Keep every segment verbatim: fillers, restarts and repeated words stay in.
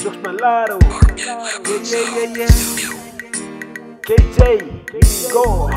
Los Malaros. Yeah, yeah, yeah, yeah. K J, here we go.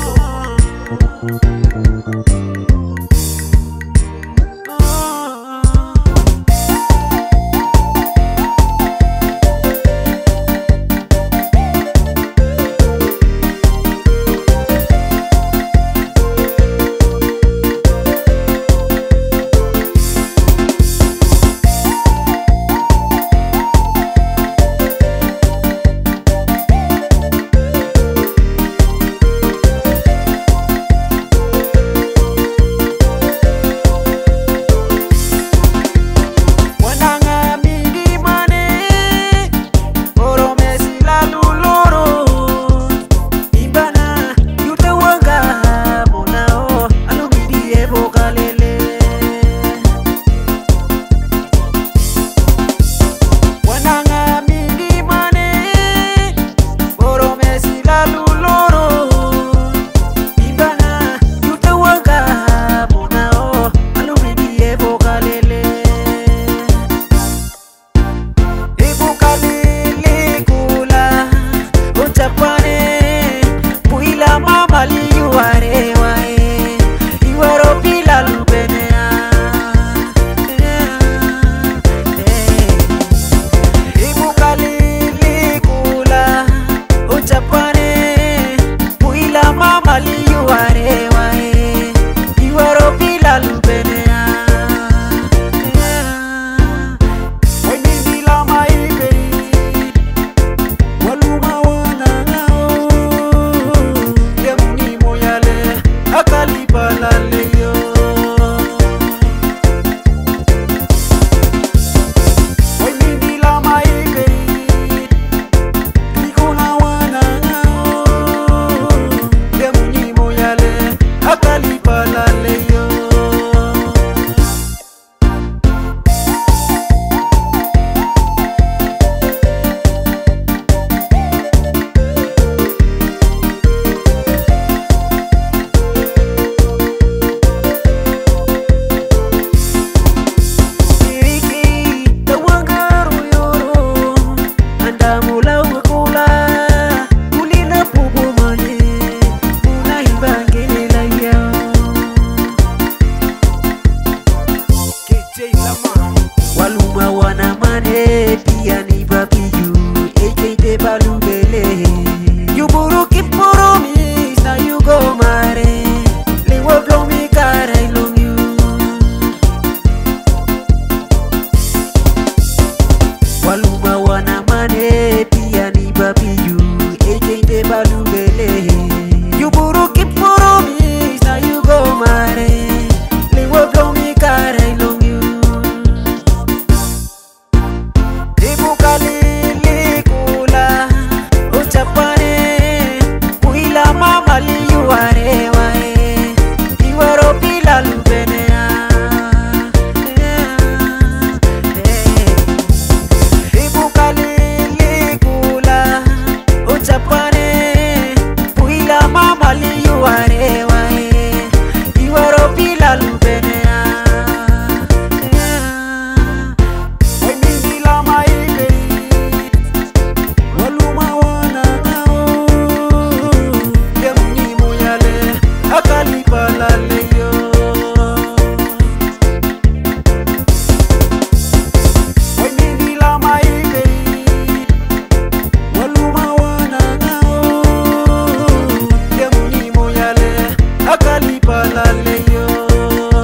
Waluma wana mane pia ni babiyu eke balubele you buru kipuru mi na you go mare le wo blow me cara I love you waluma wana mane pia ni babiyu eke balubele you buru kipuru mi na you go mare le wo blow me cara I love you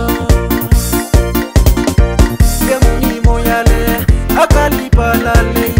Akali palale